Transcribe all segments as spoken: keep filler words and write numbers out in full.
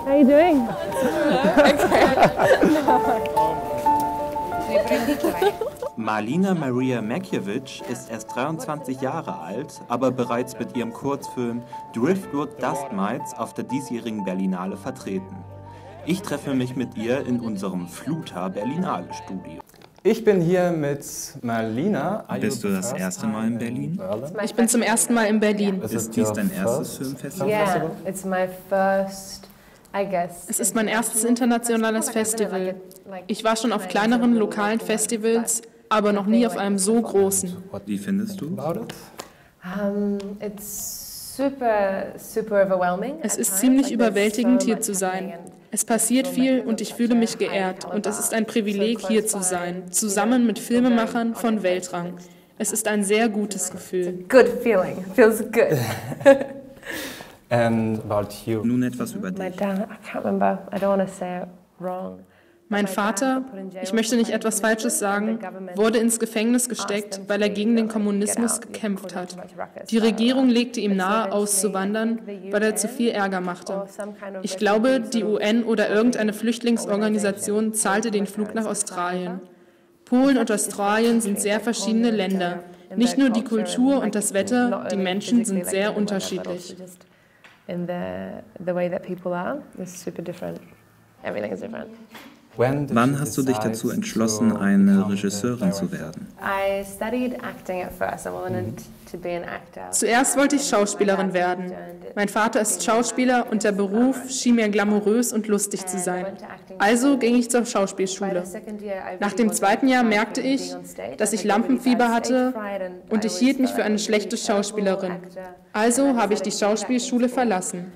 How are you doing? Marlina Maria Makiewicz ist erst dreiundzwanzig Jahre alt, aber bereits mit ihrem Kurzfilm Driftwood Dust Mites auf der diesjährigen Berlinale vertreten. Ich treffe mich mit ihr in unserem Fluta Berlinale Studio. Ich bin hier mit Marlina. Bist du das erste Mal in Berlin? Ich bin zum ersten Mal in Berlin. Ist dies dein erstes Filmfestival? Yeah, it's my first, I guess. Es ist mein erstes internationales Festival. Ich war schon auf kleineren lokalen Festivals, aber noch nie auf einem so großen. Wie findest du? Um, it's super, super overwhelming. Es ist ziemlich überwältigend, hier zu sein. Es passiert viel und ich fühle mich geehrt und es ist ein Privileg, hier zu sein, zusammen mit Filmemachern von Weltrang. Es ist ein sehr gutes Gefühl. Good feeling, feels good. And about you. Nun etwas über My dich. dad, I can't remember, I don't want to say it wrong. Mein Vater, ich möchte nicht etwas Falsches sagen, wurde ins Gefängnis gesteckt, weil er gegen den Kommunismus gekämpft hat. Die Regierung legte ihm nahe, auszuwandern, weil er zu viel Ärger machte. Ich glaube, die U N oder irgendeine Flüchtlingsorganisation zahlte den Flug nach Australien. Polen und Australien sind sehr verschiedene Länder. Nicht nur die Kultur und das Wetter, die Menschen sind sehr unterschiedlich. In the, the way that people are is super different. Everything is different. Wann hast du dich dazu entschlossen, eine Regisseurin zu werden? I studied acting at first. I wanted to be an actor. Zuerst wollte ich Schauspielerin werden. Mein Vater ist Schauspieler und der Beruf schien mir glamourös und lustig zu sein. Also ging ich zur Schauspielschule. Nach dem zweiten Jahr merkte ich, dass ich Lampenfieber hatte und ich hielt mich für eine schlechte Schauspielerin. Also habe ich die Schauspielschule verlassen.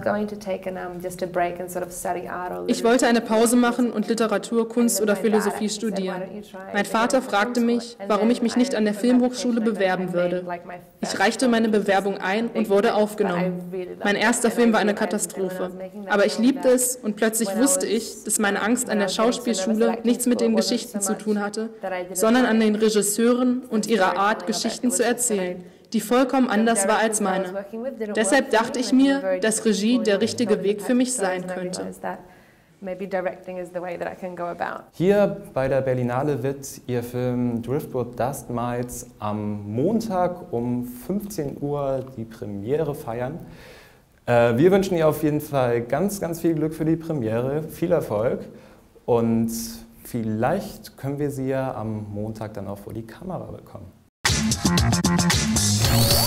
Ich wollte eine Pause machen und Literatur, Kunst oder Philosophie studieren. Mein Vater fragte mich, warum ich mich nicht an der Filmhochschule bewerben würde. Ich reichte meine Bewerbung ein und wurde aufgenommen. Mein erster Film war eine Katastrophe. Aber ich liebte es und plötzlich wusste ich, dass meine Angst an der Schauspielschule nichts mit den Geschichten zu tun hatte, sondern an den Regisseuren und ihrer Art, Geschichten zu erzählen, die vollkommen anders war als meine. Deshalb dachte ich mir, dass Regie der richtige Weg für mich sein könnte. Hier bei der Berlinale wird Ihr Film Driftwood Dust Mites am Montag um fünfzehn Uhr die Premiere feiern. Äh, wir wünschen ihr auf jeden Fall ganz, ganz viel Glück für die Premiere, viel Erfolg und vielleicht können wir sie ja am Montag dann auch vor die Kamera bekommen.